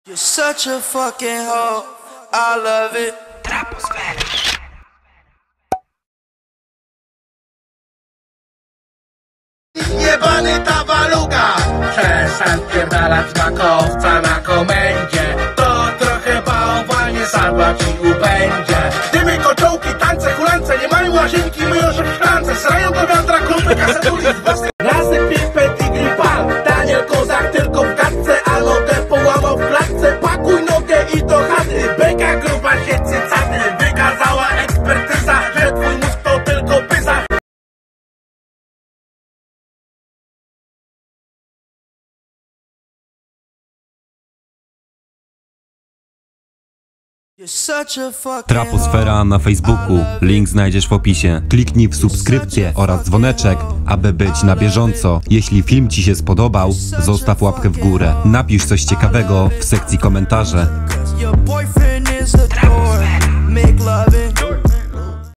You're such a fucking hoe, I love it. Jebany tabaluga! Przestań pierdalać makowca na komendzie. To trochę bałwanie, sadła ci ubędzie. Dymy, kociołki, tańce, hulance, nie mają łazienki, myją się w szklance. Srają do wiatra, klupy, kasetuli z własnych. Razy pipet i gripal. Daniel Kozak tylko w gadce, a nogę połamał w klatce. Pakuj nogę i do chaty. Byka gruba się cycaty. Wykazała ekspertyza, że twój mózg to tylko pyza. Traposfera na Facebooku. Link znajdziesz w opisie. Kliknij w subskrypcję oraz dzwoneczek, aby być na bieżąco. Jeśli film ci się spodobał, zostaw łapkę w górę. Napisz coś ciekawego w sekcji komentarze.